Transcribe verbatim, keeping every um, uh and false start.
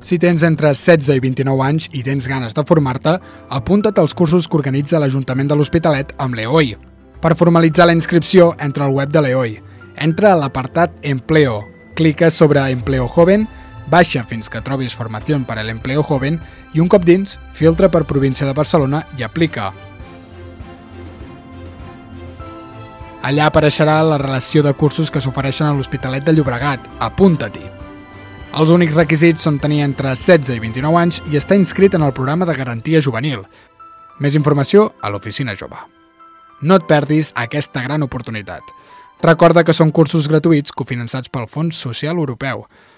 Si tens entre setze i vint-i-nou anys i tens ganes de formar-te, apunta't als cursos que organitza l'Ajuntament de l'Hospitalet amb l'E O I. Per formalitzar la inscripció, entra al web de l'E O I. Entra a l'apartat Empleo, clica sobre Empleo Joven, baixa fins que trobis Formació per a l'Empleo Joven i un cop dins, filtra per província de Barcelona i aplica. Allà apareixerà la relació de cursos que s'ofereixen a l'Hospitalet de Llobregat. Apunta-t'hi! Els únics requisits són tenir entre setze i vint-i-nou anys i estar inscrit en el programa de garantia juvenil. Més informació a l'Oficina Jove. No et perdis aquesta gran oportunitat. Recorda que són cursos gratuïts cofinançats pel Fons Social Europeu.